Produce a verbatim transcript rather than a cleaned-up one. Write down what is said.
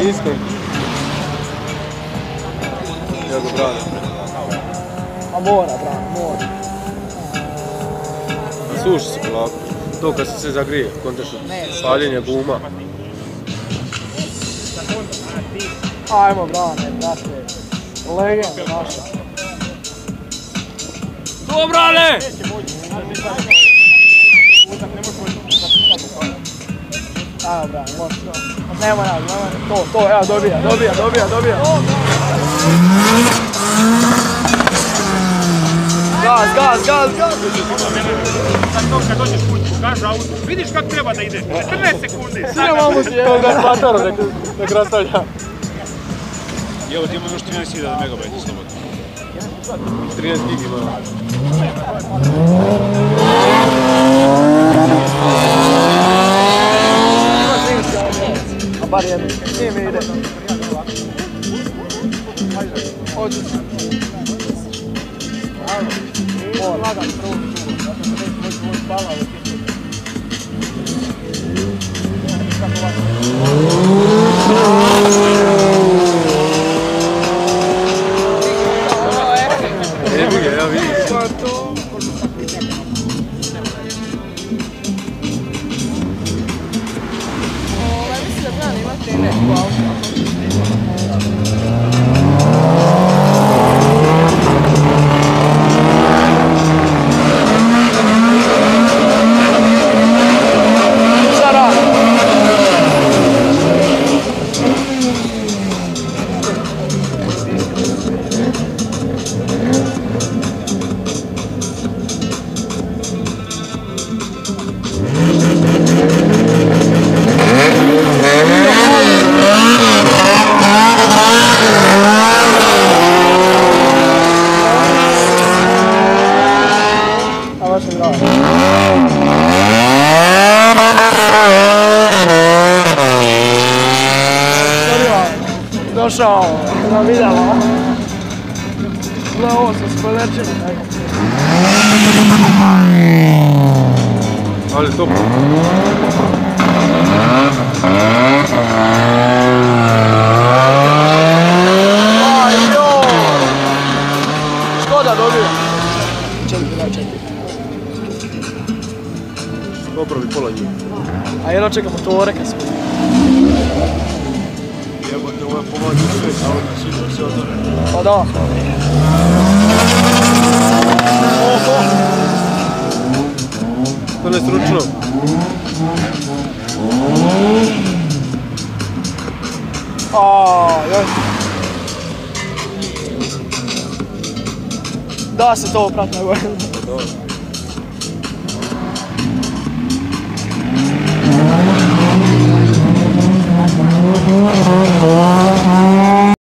iskreno. Ja ga branim. A mora, brano, mora. Suši se polako. To kad se zagrije, kontračno. Paljenje guma. Ajmo, brane, brate. Legenda naša. To, brane! Ajmo, brane, može. Nema nas, nema. To, to, evo, dobija, dobija, dobija, dobija. Gaz, gaz, gaz, gaz! Sad to kad dođeš kući, pokažu auto, vidiš kako treba da ide, četrnaest sekundi. Sine mamu si To ga spataro nek rastavlja. Evo ti ima još trinaest hiljada megabajta slobodno. trideset gigi ima. A bar jedno, nije mi ide. Hoću se. Mora. Lagan, prvo čuva, zato što neće moći moći spala, ali ti kako vas. Jebi ga, ja vidim. Ovaj, mislim da znam imati neku auto. Došao na vidjela. Gle ovo sa spoilerčima. Ali to... Aj joj! Škoda dobio. Četiri, da četiri. Popravi pola njih. A jedno čeka motore kad smo. Jebote, ovo je pomoći sve, a ovdje svi se odore. Pa da. To ne stručno. Aaaa, još. Da se to oprati na gore.